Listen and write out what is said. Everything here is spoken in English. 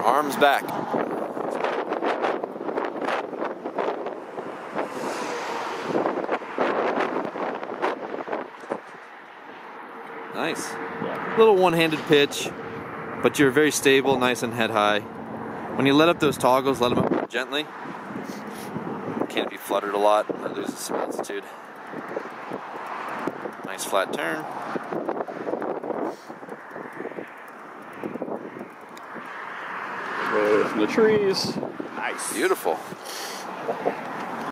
arms back. Nice. Little one-handed pitch, but you're very stable, nice and head high. When you let up those toggles, let them up gently. Can't be fluttered a lot, or loses some altitude. Nice flat turn. Away from the trees. Nice. Beautiful.